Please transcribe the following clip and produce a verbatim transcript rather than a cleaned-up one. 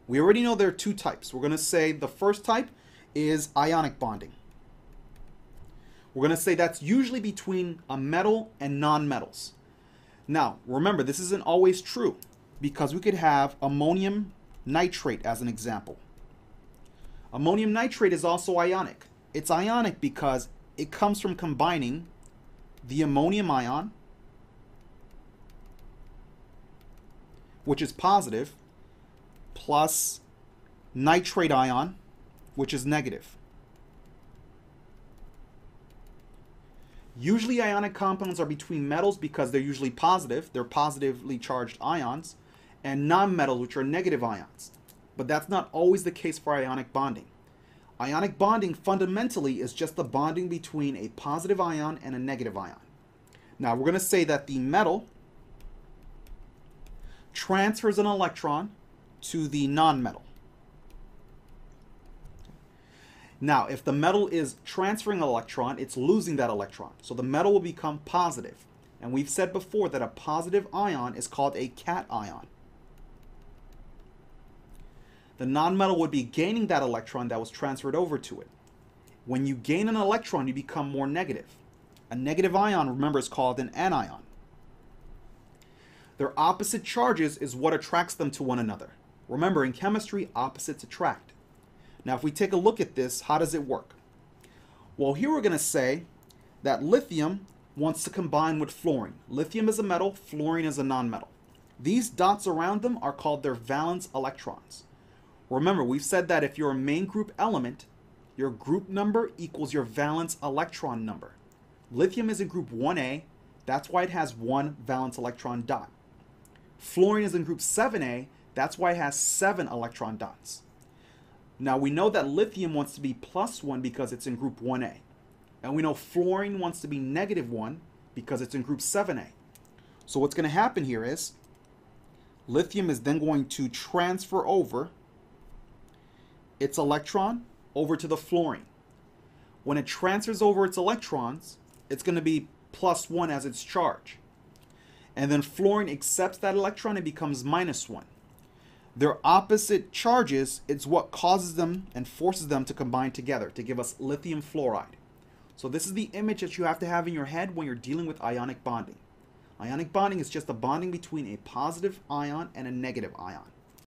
We already know there are two types. We're going to say the first type is ionic bonding. We're going to say that's usually between a metal and non-metals. Now, remember, this isn't always true because we could have ammonium nitrate as an example. Ammonium nitrate is also ionic. It's ionic because it comes from combining the ammonium ion, which is positive, plus nitrate ion, which is negative. Usually ionic compounds are between metals because they're usually positive, they're positively charged ions, and non-metals, which are negative ions. But that's not always the case for ionic bonding. Ionic bonding fundamentally is just the bonding between a positive ion and a negative ion. Now we're going to say that the metal transfers an electron to the non-metal. Now, if the metal is transferring an electron, it's losing that electron. So the metal will become positive. And we've said before that a positive ion is called a cation. The nonmetal would be gaining that electron that was transferred over to it. When you gain an electron, you become more negative. A negative ion, remember, is called an anion. Their opposite charges is what attracts them to one another. Remember, in chemistry, opposites attract. Now, if we take a look at this, how does it work? Well, here we're going to say that lithium wants to combine with fluorine. Lithium is a metal, fluorine is a nonmetal. These dots around them are called their valence electrons. Remember, we've said that if you're a main group element, your group number equals your valence electron number. Lithium is in group one A, that's why it has one valence electron dot. Fluorine is in group seven A, that's why it has seven electron dots. Now we know that lithium wants to be plus one because it's in group one A. And we know fluorine wants to be negative one because it's in group seven A. So what's going to happen here is lithium is then going to transfer over its electron over to the fluorine. When it transfers over its electrons, it's going to be plus one as its charge. And then fluorine accepts that electron and becomes minus one. Their opposite charges is what causes them and forces them to combine together to give us lithium fluoride. So this is the image that you have to have in your head when you're dealing with ionic bonding. Ionic bonding is just a bonding between a positive ion and a negative ion.